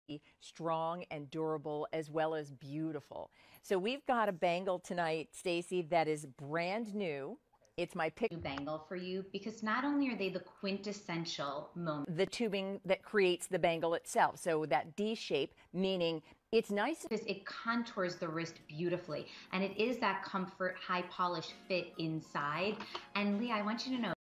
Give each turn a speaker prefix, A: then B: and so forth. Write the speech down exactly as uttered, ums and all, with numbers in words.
A: strong and durable as well as beautiful. So we've got a bangle tonight, Stacy, that is brand new. It's my pick
B: bangle for you because not only are they the quintessential moment,
A: the tubing that creates the bangle itself. So that D shape, meaning it's nice.
B: It contours the wrist beautifully, and it is that comfort, high polish fit inside. And Lee, I want you to know